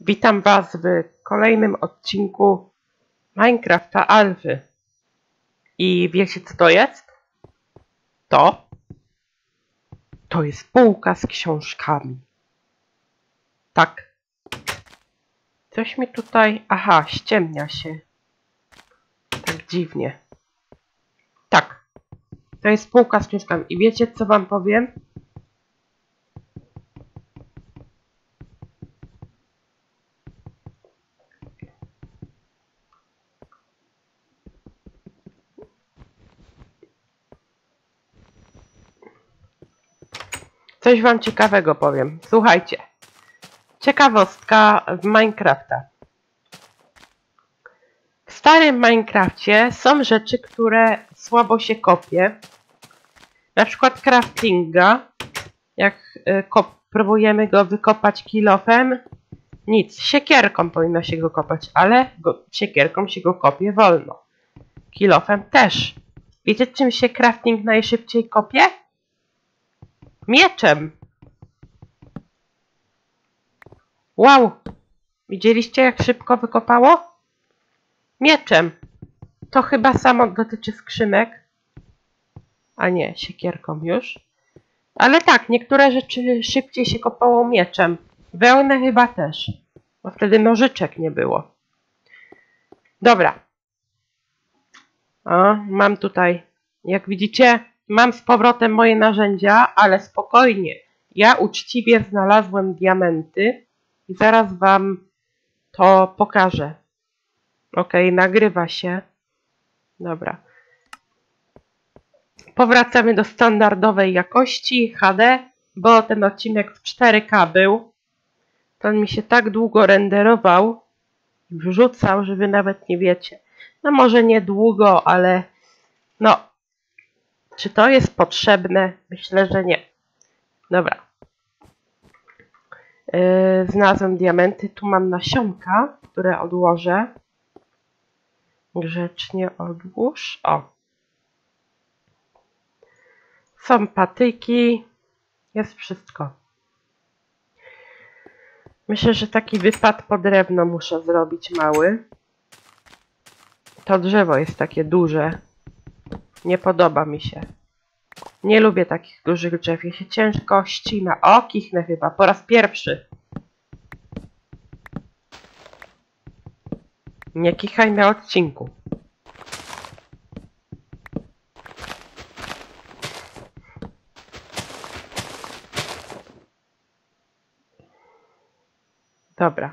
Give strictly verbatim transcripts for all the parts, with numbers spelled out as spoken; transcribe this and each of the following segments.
Witam Was w kolejnym odcinku Minecrafta Alfy. I wiecie, co to jest? To? To jest półka z książkami. Tak. Coś mi tutaj... Aha, ściemnia się. Tak dziwnie. Tak. To jest półka z książkami. I wiecie, co Wam powiem? Coś Wam ciekawego powiem. Słuchajcie. Ciekawostka w Minecrafta. W starym Minecrafcie są rzeczy, które słabo się kopie. Na przykład craftinga. Jak y, próbujemy go wykopać kilofem, nic. Siekierką powinno się go kopać, ale go, siekierką się go kopie wolno. Kilofem też. Wiecie, czym się crafting najszybciej kopie? Mieczem. Wow! Widzieliście, jak szybko wykopało? Mieczem. To chyba samo dotyczy skrzynek. A nie, siekierką już. Ale tak, niektóre rzeczy szybciej się kopało mieczem. Wełnę chyba też. Bo wtedy nożyczek nie było. Dobra. O, mam tutaj, jak widzicie, mam z powrotem moje narzędzia, ale spokojnie. Ja uczciwie znalazłem diamenty i zaraz Wam to pokażę. Ok, nagrywa się. Dobra. Powracamy do standardowej jakości H D, bo ten odcinek w cztery K był. To on mi się tak długo renderował i wrzucał, że Wy nawet nie wiecie. No może nie długo, ale no, czy to jest potrzebne? Myślę, że nie. Dobra. Yy, znalazłem diamenty. Tu mam nasionka, które odłożę. Grzecznie odłóż. O. Są patyki. Jest wszystko. Myślę, że taki wypad po drewno muszę zrobić mały. To drzewo jest takie duże. Nie podoba mi się. Nie lubię takich dużych drzew. Je się ciężko ścina. O, kichnę chyba. Po raz pierwszy. Nie kichaj na odcinku. Dobra.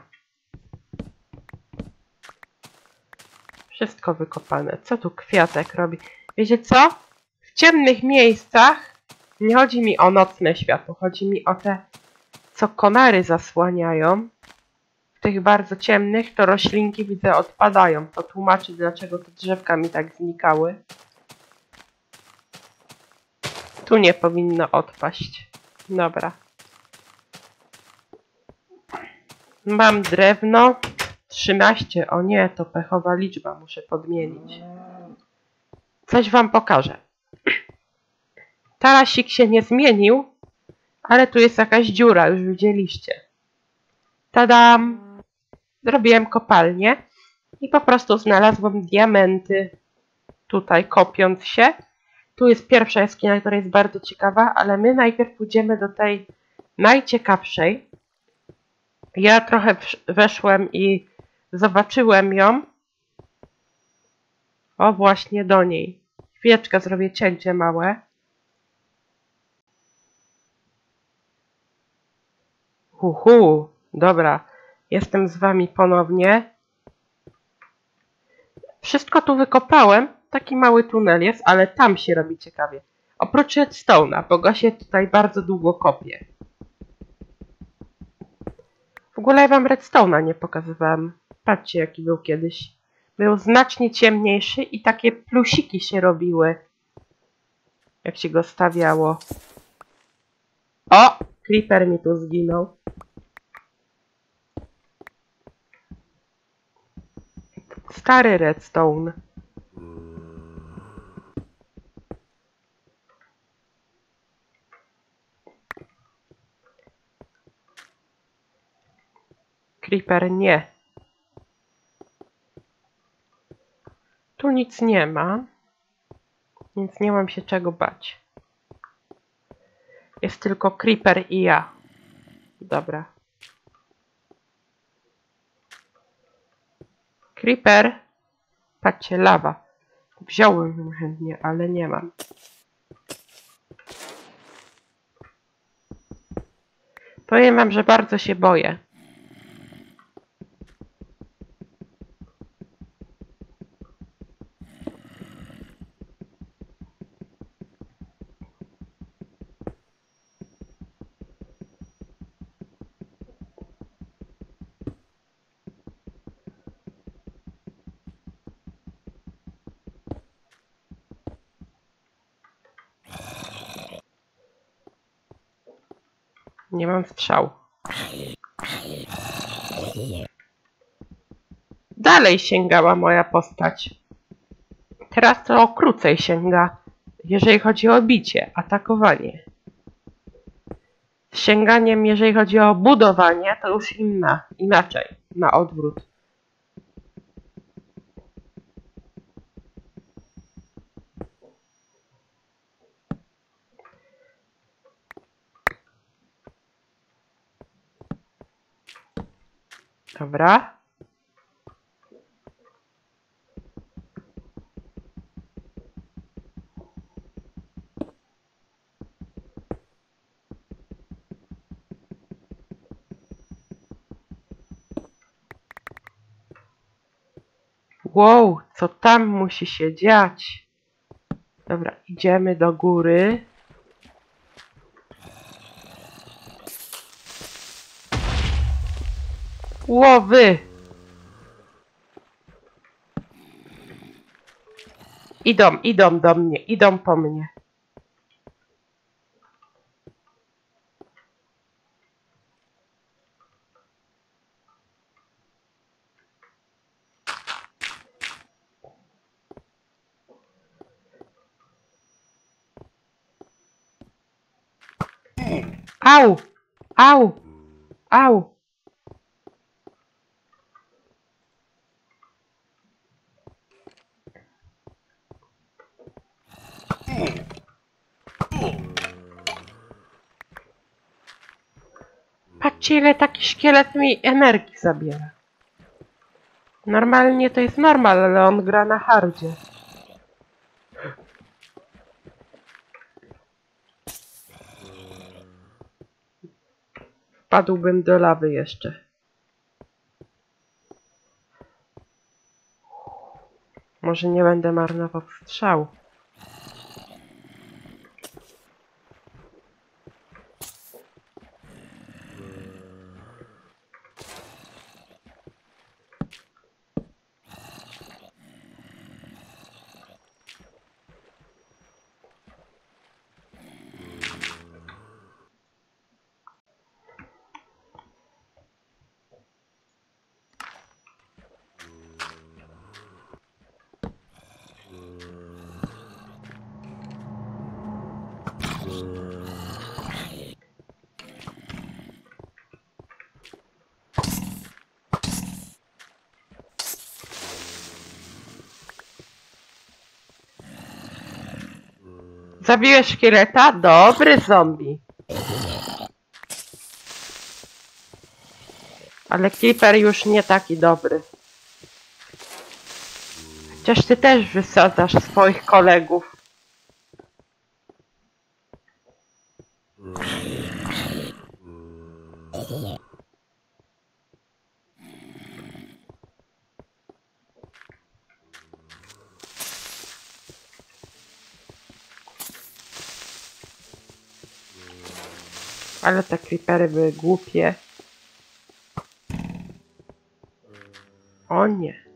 Wszystko wykopane. Co tu kwiatek robi? Wiecie co? W ciemnych miejscach nie chodzi mi o nocne światło. Chodzi mi o te, co konary zasłaniają. W tych bardzo ciemnych to roślinki, widzę, odpadają. To tłumaczy, dlaczego te drzewka mi tak znikały. Tu nie powinno odpaść. Dobra. Mam drewno. trzynaście. O nie, to pechowa liczba. Muszę podmienić. Coś Wam pokażę. Tarasik się nie zmienił, ale tu jest jakaś dziura, już widzieliście. Tadam! Zrobiłem kopalnię i po prostu znalazłem diamenty. Tutaj kopiąc się. Tu jest pierwsza jaskinia, która jest bardzo ciekawa, ale my najpierw pójdziemy do tej najciekawszej. Ja trochę weszłem i zobaczyłem ją. O, właśnie do niej. Chwileczkę zrobię cięcie małe. Huhu, dobra. Jestem z Wami ponownie. Wszystko tu wykopałem. Taki mały tunel jest, ale tam się robi ciekawie. Oprócz redstone'a, bo go się tutaj bardzo długo kopie. W ogóle Wam redstone'a nie pokazywałem. Patrzcie, jaki był kiedyś. Był znacznie ciemniejszy i takie plusiki się robiły. Jak się go stawiało. O! Creeper mi tu zginął. Stary redstone. Creeper nie. Tu nic nie ma, więc nie mam się czego bać. Jest tylko Creeper i ja. Dobra. Creeper. Patrzcie, lawa. Wziąłem ją chętnie, ale nie mam. Powiem wam, że bardzo się boję. Nie mam strzał. Dalej sięgała moja postać. Teraz to krócej sięga, jeżeli chodzi o bicie, atakowanie. Z sięganiem, jeżeli chodzi o budowanie, to już inna, inaczej, na odwrót. Dobra. Wow, co tam musi się dziać? Dobra, idziemy do góry. Łowy! Idą, idą do mnie, idą po mnie. Au! Au! Au! Patrzcie, ile taki szkielet mi energii zabiera. Normalnie to jest normal, ale on gra na hardzie. Wpadłbym do lawy jeszcze. Może nie będę marnował strzał. Zabiłeś szkieleta? Dobry zombie. Ale Creeper już nie taki dobry. Chociaż ty też wysadzasz swoich kolegów. Ale te creepery były głupie. O nie.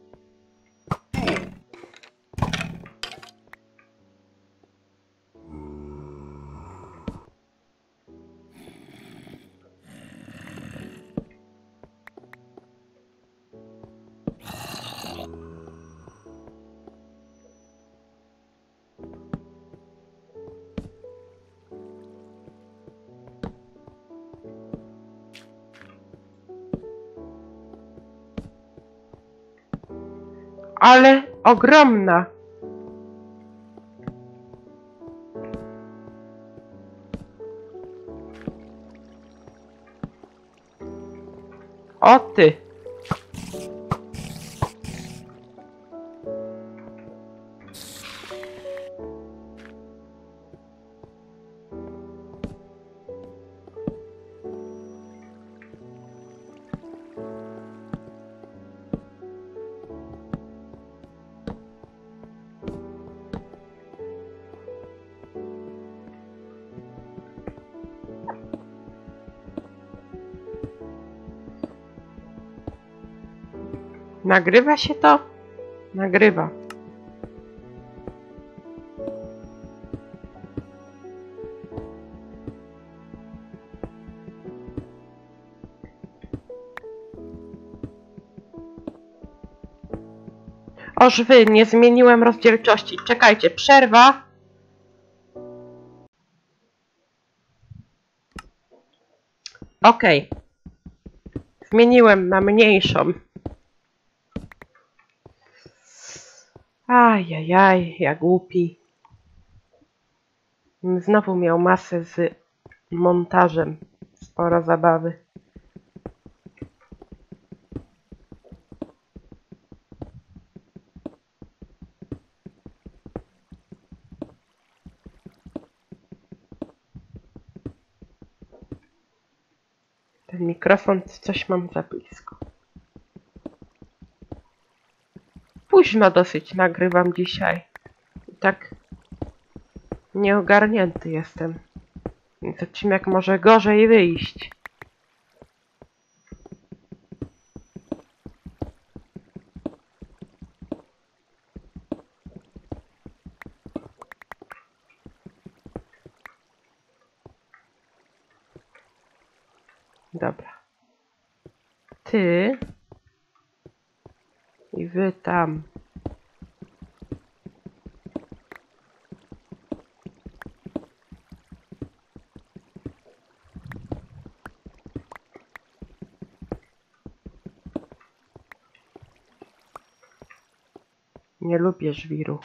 Ale ogromna. O ty. Nagrywa się to? Nagrywa. Oż wy, nie zmieniłem rozdzielczości. Czekajcie, przerwa. Okej. Zmieniłem na mniejszą. Ajajaj, jak głupi. Znowu miał masę z montażem. Sporo zabawy. Ten mikrofon, coś mam za blisko. Późno dosyć nagrywam dzisiaj. I tak nieogarnięty jestem. Więc odcinek może gorzej wyjść. Dobra. Ty i wy tam. Nie lubię żwiru.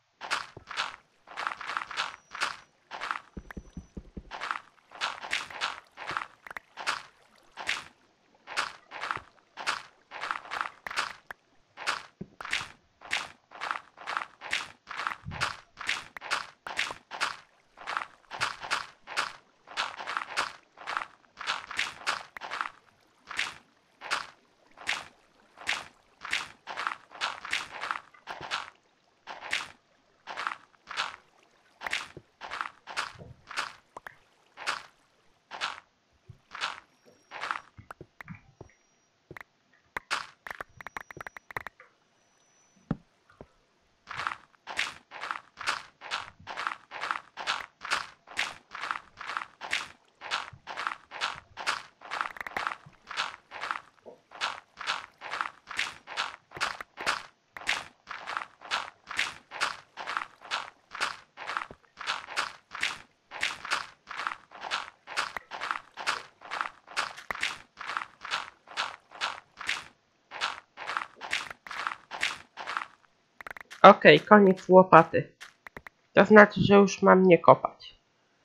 Okej, okay, koniec łopaty. To znaczy, że już mam nie kopać.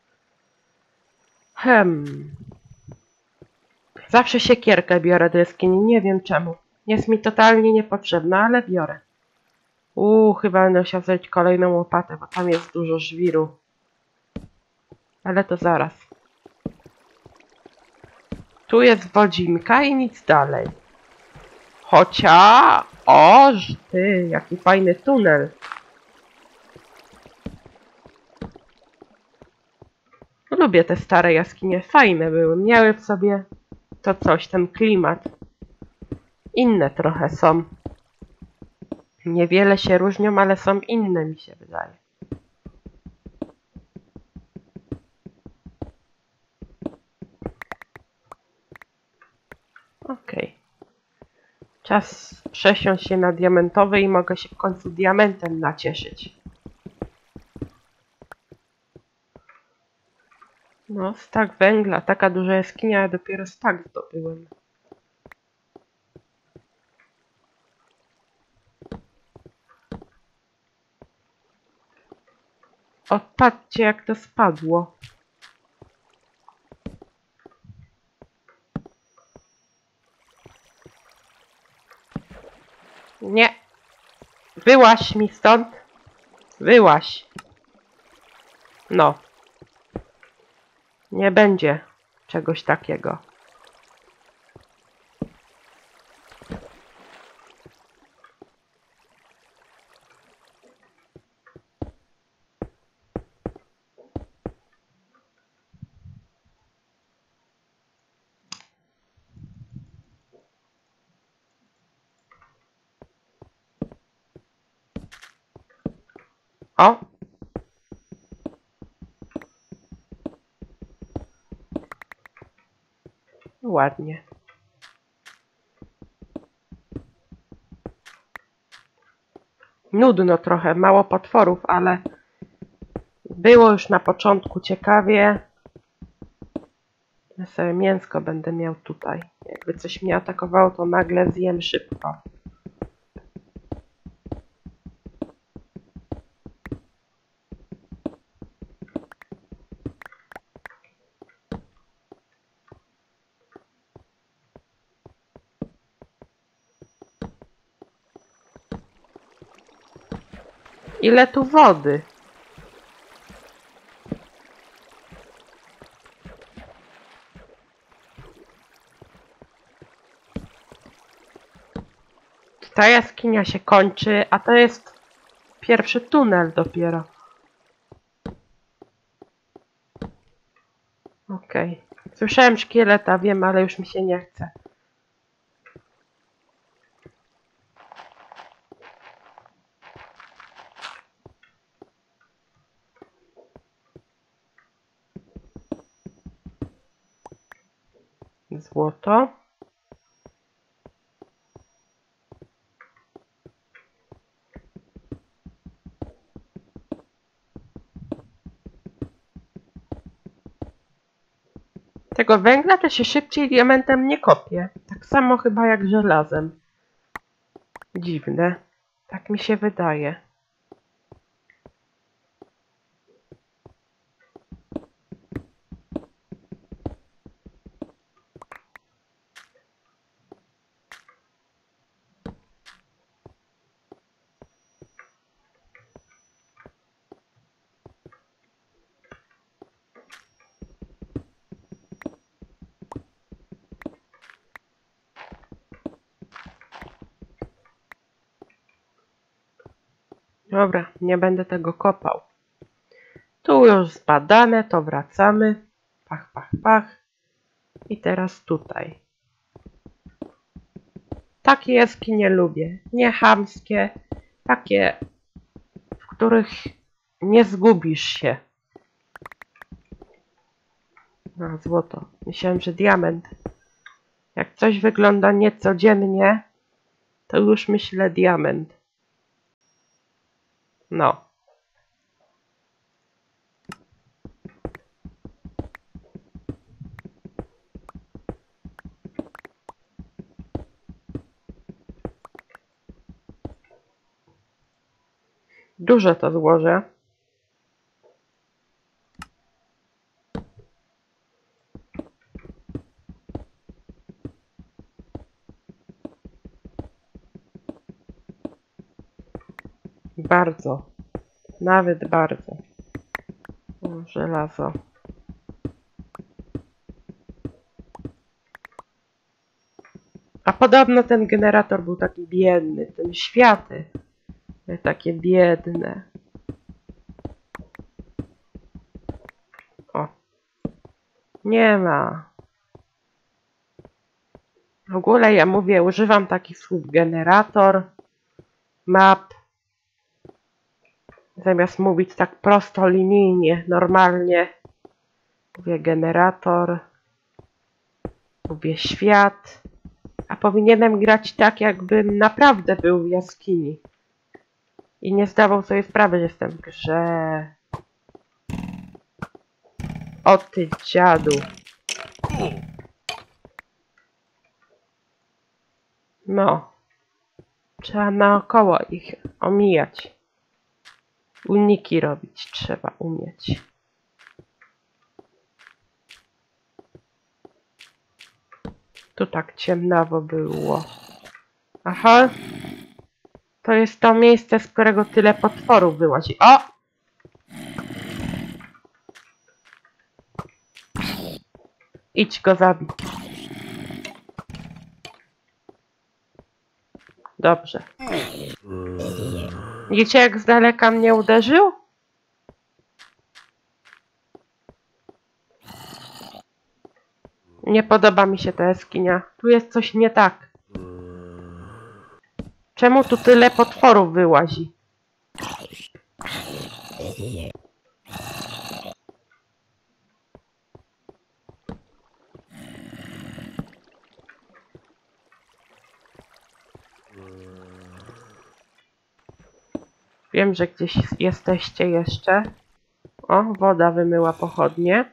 Hmm. Zawsze siekierkę biorę do jaskini, nie wiem czemu. Jest mi totalnie niepotrzebna, ale biorę. Uuu, chyba będę musiał zrobić kolejną łopatę, bo tam jest dużo żwiru. Ale to zaraz. Tu jest wodzinka i nic dalej. Chociaż... Oż ty, jaki fajny tunel. Lubię te stare jaskinie, fajne były. Miały w sobie to coś, ten klimat. Inne trochę są. Niewiele się różnią, ale są inne, mi się wydaje. Okej. Okay. Czas przesiąść się na diamentowy i mogę się w końcu diamentem nacieszyć. No, stak węgla, taka duża jaskinia, a dopiero stak zdobyłem. O, patrzcie jak to spadło. Nie. Wyłaź mi stąd. Wyłaź. No. Nie będzie czegoś takiego. O! Ładnie. Nudno trochę, mało potworów, ale było już na początku ciekawie. Ja sobie mięsko będę miał tutaj. Jakby coś mnie atakowało, to nagle zjem szybko. Ile tu wody? Ta jaskinia się kończy, a to jest pierwszy tunel dopiero. Okej. Okay. Słyszałem szkieleta, wiem, ale już mi się nie chce. Złoto. Tego węgla to się szybciej diamentem nie kopie. Tak samo chyba jak żelazem. Dziwne. Tak mi się wydaje. Dobra, nie będę tego kopał. Tu już zbadane, to wracamy. Pach, pach, pach. I teraz tutaj. Takie jaskinie lubię. Nie chamskie. Takie, w których nie zgubisz się. No, złoto. Myślałem, że diament. Jak coś wygląda niecodziennie, to już myślę diament. No. Duże to złożę. Bardzo. Nawet bardzo. O, żelazo. A podobno ten generator był taki biedny. Ten światy. Takie biedne. O. Nie ma. W ogóle ja mówię, używam takich słów generator, map. Zamiast mówić tak prostolinijnie, normalnie. Mówię generator. Mówię świat. A powinienem grać tak, jakbym naprawdę był w jaskini. I nie zdawał sobie sprawy, że jestem w grze. O ty dziadu. No. Trzeba naokoło ich omijać. Uniki robić trzeba umieć. Tu tak ciemnawo było. Aha. To jest to miejsce, z którego tyle potworów wyłazi. O! Idź go zabić. Dobrze. Widzicie, jak z daleka mnie uderzył? Nie podoba mi się ta jaskinia. Tu jest coś nie tak. Czemu tu tyle potworów wyłazi? Wiem, że gdzieś jesteście jeszcze. O, woda wymyła pochodnie.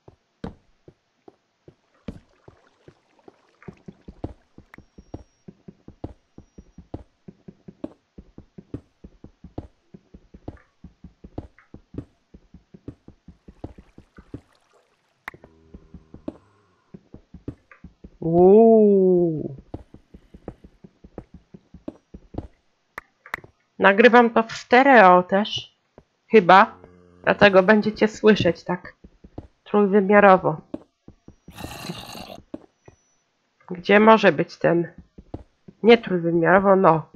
Uuu. Nagrywam to w stereo też. Chyba. Dlatego będziecie słyszeć tak trójwymiarowo. Gdzie może być ten... Nie trójwymiarowo, no.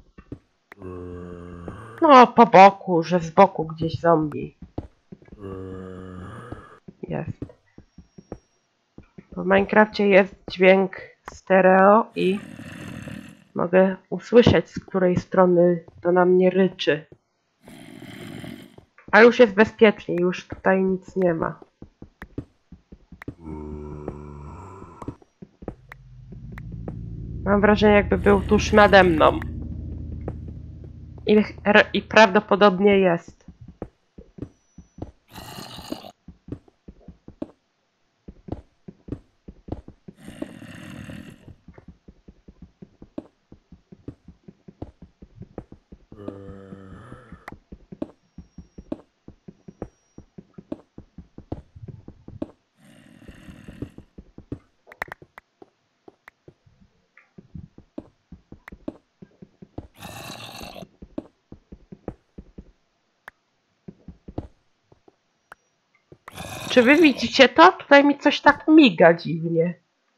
No, po boku, że z boku gdzieś zombie. Jest. W Minecrafcie jest dźwięk stereo i mogę usłyszeć, z której strony to na mnie ryczy. A już jest bezpiecznie, już tutaj nic nie ma. Mam wrażenie, jakby był tuż nade mną. I, i prawdopodobnie jest. Czy wy widzicie to? Tutaj mi coś tak miga dziwnie.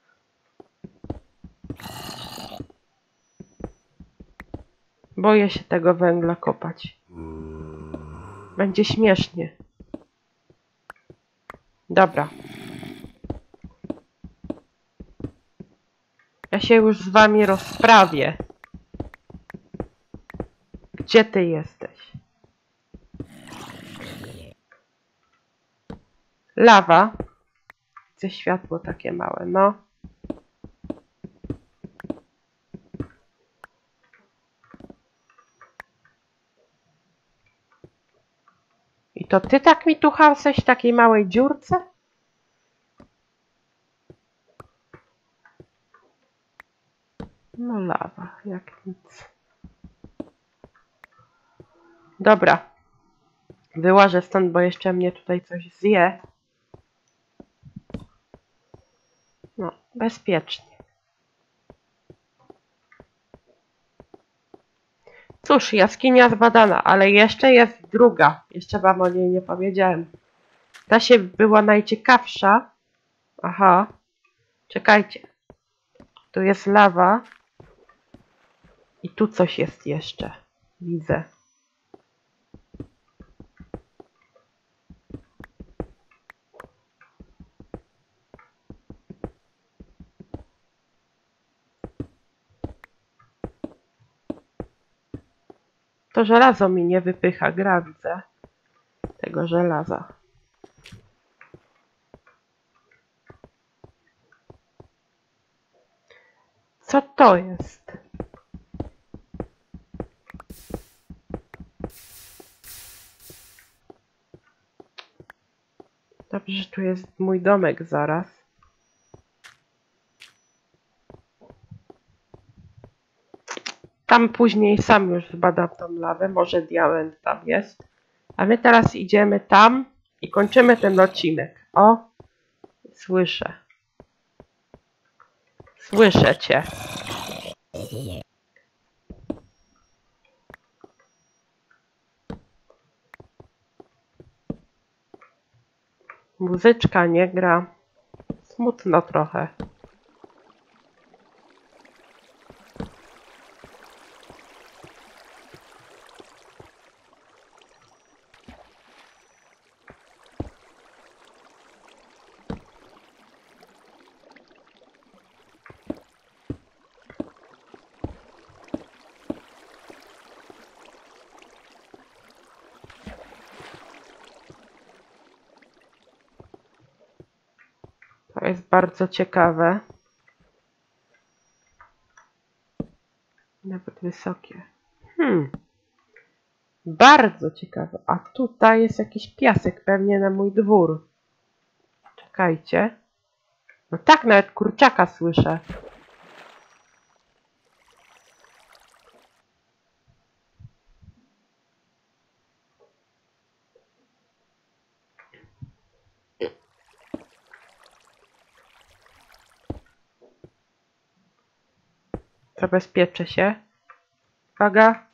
Boję się tego węgla kopać. Będzie śmiesznie. Dobra. Ja się już z wami rozprawię. Gdzie ty jesteś? Lawa. Widzę światło takie małe, no. I to ty tak mi tu hałseś w takiej małej dziurce? No lawa, jak nic. Dobra. Wyłażę stąd, bo jeszcze mnie tutaj coś zje. No, bezpiecznie. Cóż, jaskinia zbadana, ale jeszcze jest druga. Jeszcze wam o niej nie powiedziałem. Ta się była najciekawsza. Aha. Czekajcie. Tu jest lawa. I tu coś jest jeszcze. Widzę. To żelazo mi nie wypycha, gra widzę. Tego żelaza. Co to jest? Dobrze, że tu jest mój domek zaraz. Tam później sam już zbadam tą lawę. Może diament tam jest. A my teraz idziemy tam i kończymy ten odcinek. O, słyszę. Słyszę cię. Muzyczka nie gra. Smutno trochę. To jest bardzo ciekawe. Nawet wysokie. Hmm. Bardzo ciekawe. A tutaj jest jakiś piasek, pewnie na mój dwór. Czekajcie. No tak, nawet kurczaka słyszę. Zabezpieczę się. Uwaga.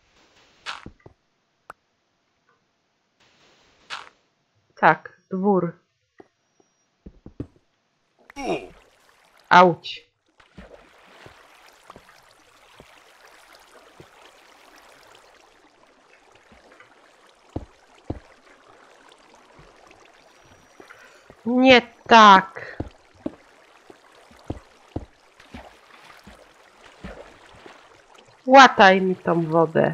Tak, dwór. Auć. Nie tak. Łataj mi tą wodę.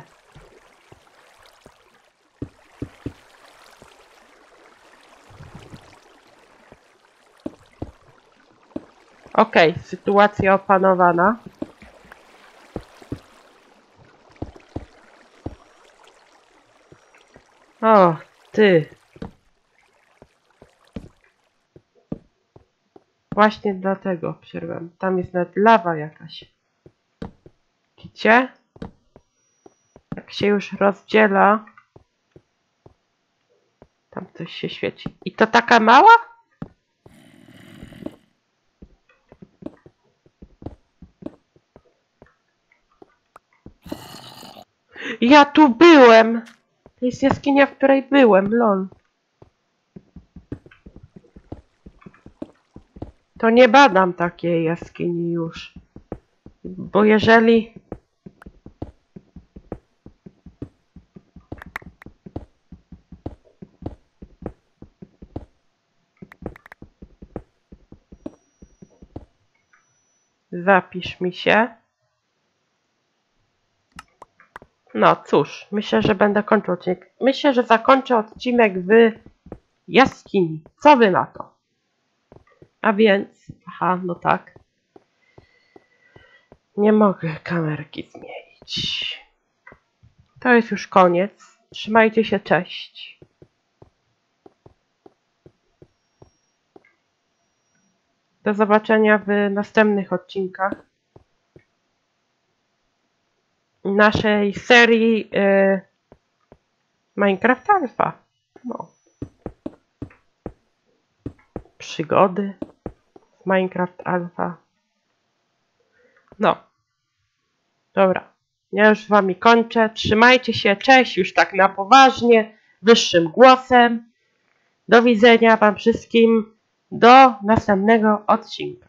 Okej, okay, sytuacja opanowana. O, ty. Właśnie dlatego przerwam. Tam jest nawet lawa jakaś. Widzicie? Jak się już rozdziela, tam coś się świeci. I to taka mała? Ja tu byłem! To jest jaskinia, w której byłem, lol. To nie badam takiej jaskini już. Bo jeżeli... Zapisz mi się. No cóż, myślę, że będę kończył odcinek. Myślę, że zakończę odcinek w jaskini. Co wy na to? A więc... Aha, no tak. Nie mogę kamerki zmienić. To jest już koniec. Trzymajcie się, cześć. Do zobaczenia w następnych odcinkach naszej serii yy, Minecraft Alpha. No. Przygody z Minecraft Alpha. No. Dobra. Ja już z wami kończę. Trzymajcie się. Cześć. Już tak na poważnie. Wyższym głosem. Do widzenia wam wszystkim. Do następnego odcinka.